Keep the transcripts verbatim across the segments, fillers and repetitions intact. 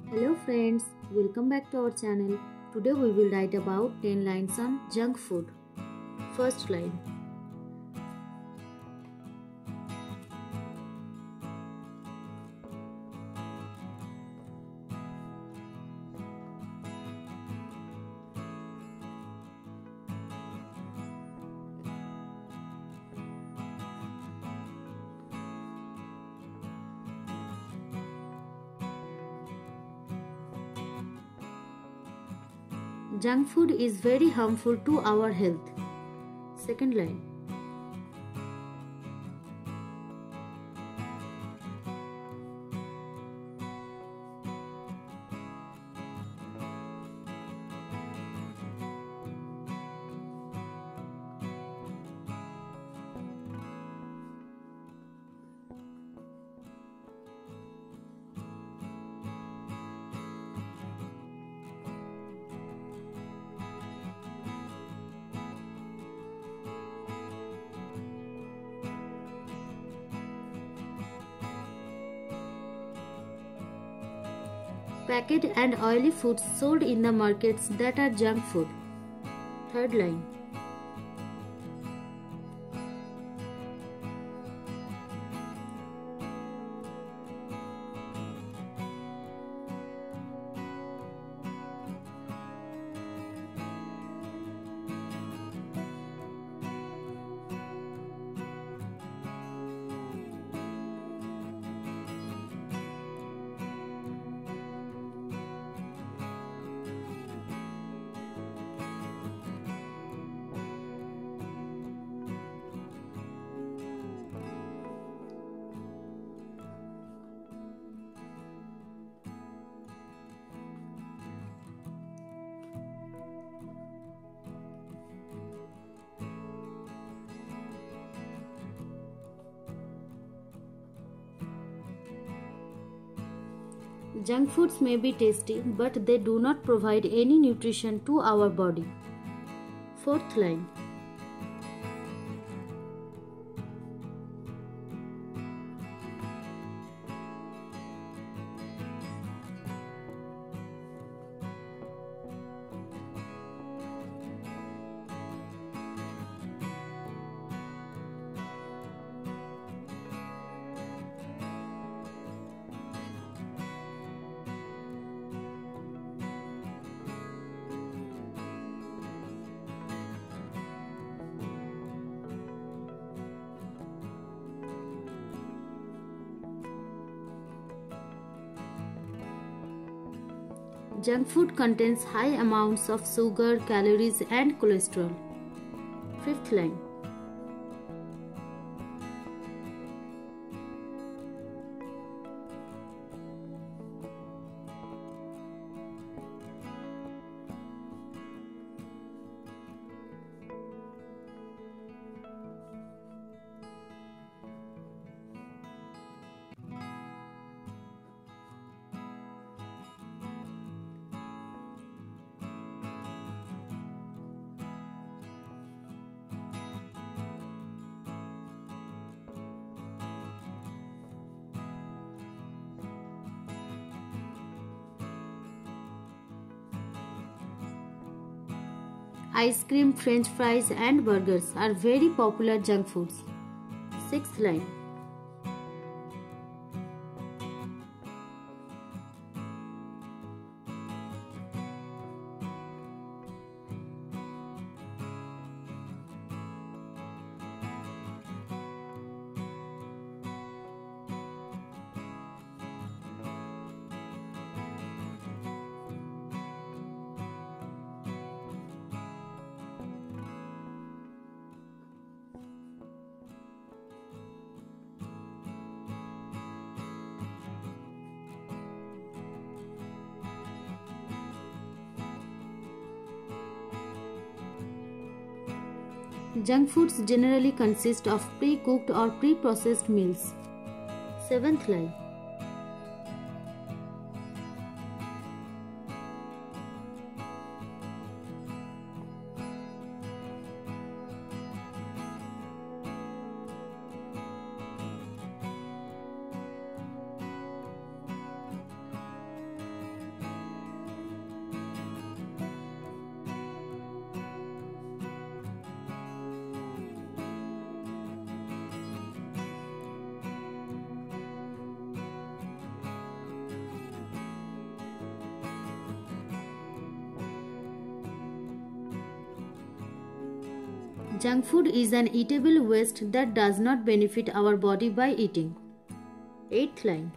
Hello friends, welcome back to our channel. Today we will write about ten lines on junk food. First line. Junk food is very harmful to our health. Second line. Packaged and oily foods sold in the markets that are junk food. Third line. Junk foods may be tasty, but they do not provide any nutrition to our body. Fourth line. Junk food contains high amounts of sugar, calories, and cholesterol. Fifth line. Ice cream, French fries, and burgers are very popular junk foods. Sixth line. Junk foods generally consist of pre-cooked or pre-processed meals. Seventh line. Junk food is an eatable waste that does not benefit our body by eating. Eighth line.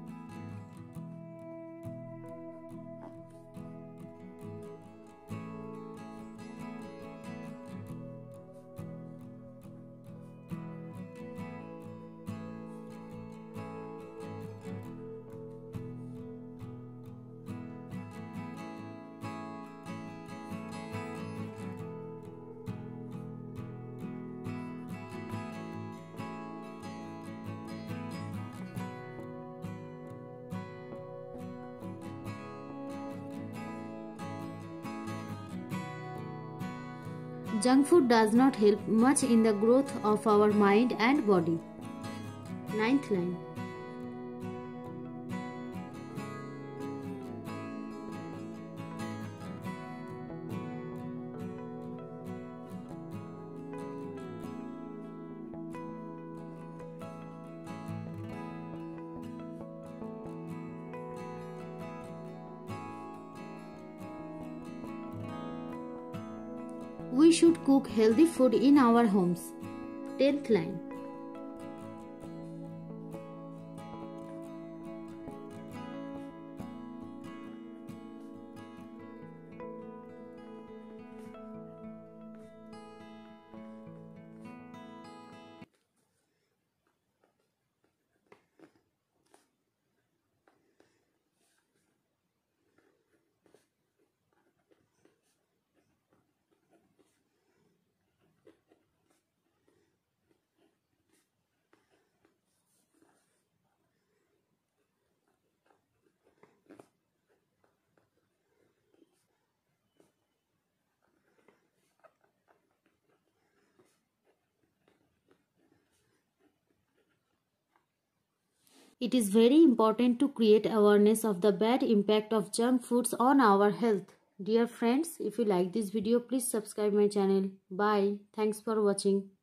Junk food does not help much in the growth of our mind and body. Ninth line. We should cook healthy food in our homes. Tenth line. It is very important to create awareness of the bad impact of junk foods on our health. Dear friends, if you like this video, please subscribe my channel. Bye. Thanks for watching.